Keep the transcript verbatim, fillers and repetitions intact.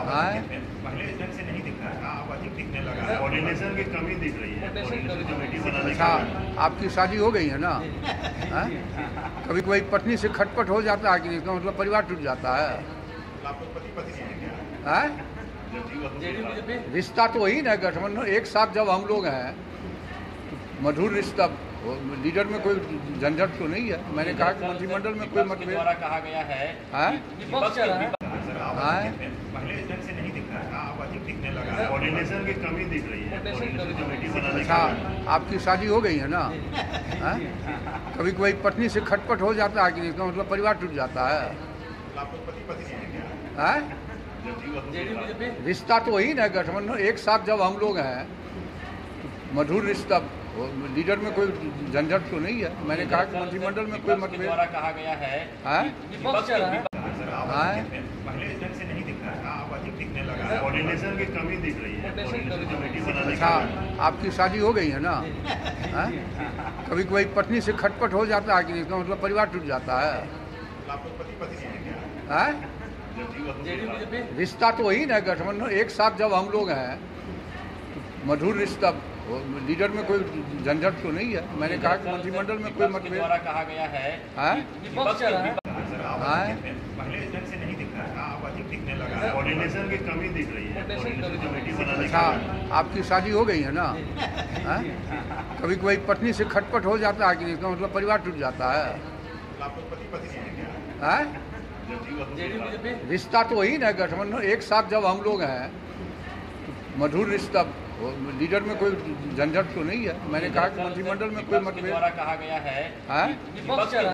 हाँ? पहले इस ढंग से नहीं दिख रहा था, अब अधिक दिखने लगा है। कोऑर्डिनेशन की कमी दिख रही है। कोऑर्डिनेशन कमेटी बनाने अच्छा, आपकी शादी हो गई है ना? हाँ? कभी कभी पत्नी से खटपट हो जाता है कि नहीं, इसका मतलब परिवार टूट जाता है। आप लोग पति पत्नी हैं क्या? हाँ? जब जीवन रिश्ता तो वही ना, गठबंधन एक साथ जब हम लोग हैं तो मधुर रिश्ता। वो लीडर में कोई झंझट तो नहीं है। मैंने कहा कि मंत्रिमंडल में कोई मतभेद द्वारा कहा गया है। हाँ? विपक्ष चल रहा है। हाँ? पहले इस ढंग से नहीं दिख रहा था, अब अधिक दिखने लगा है। कोऑर्डिनेशन की कमी दिख रही है। कोऑर्डिनेशन कमेटी बनाने अच्छा, आपकी शादी हो गई है ना? हाँ? कभी कभी पत्नी से खटपट हो जाता है कि नहीं, इसका मतलब परिवार टूट जाता है। आप लोग पति पत्नी हैं क्या? हाँ? जब जीवन रिश्ता तो वही ना, गठबंधन एक साथ जब हम लोग हैं तो मधुर रिश्ता। वो लीडर में कोई झंझट तो नहीं है। मैंने कहा कि मंत्रिमंडल में कोई मतभेद द्वारा कहा गया है। हाँ? विपक्ष चल रहा है। हाँ? पहले इस ढंग से नहीं दिख रहा था, अब अधिक दिखने लगा है। कोऑर्डिनेशन की कमी दिख रही है। कोऑर्डिनेशन कमेटी बनाने अच्छा, आपकी शादी हो गई है ना? हाँ? कभी कभी पत्नी से खटपट हो जाता है कि नहीं, इसका मतलब परिवार टूट जाता है। आप लोग पति पत्नी हैं क्या? हाँ? जब जीवन रिश्ता तो वही ना, गठबंधन एक साथ जब हम लोग हैं तो मधुर रिश्ता। वो लीडर में कोई झंझट तो नहीं है। मैंने कहा कि मंत्रिमंडल में कोई मतभेद द्वारा कहा गया है। हाँ? विपक्ष चल रहा है। हाँ? पहले इस ढंग से नहीं दिख रहा था, अब अधिक दिखने लगा है। कोऑर्डिनेशन की कमी दिख रही है। कोऑर्डिनेशन कमेटी बनाने अच्छा, आपकी शादी हो गई है ना? हाँ? कभी कभी पत्नी से खटपट हो जाता है कि नहीं, इसका मतलब परिवार टूट जाता है। आप लोग पति पत्नी हैं क्या? हाँ? जब जीवन रिश्ता तो वही ना, गठबंधन एक साथ जब हम लोग हैं तो मधुर रिश्ता। वो लीडर में कोई झंझट तो नहीं है। मैंने कहा कि मंत्रिमंडल में कोई मतभेद द्वारा कहा गया है। हाँ? विपक्ष चल रहा है।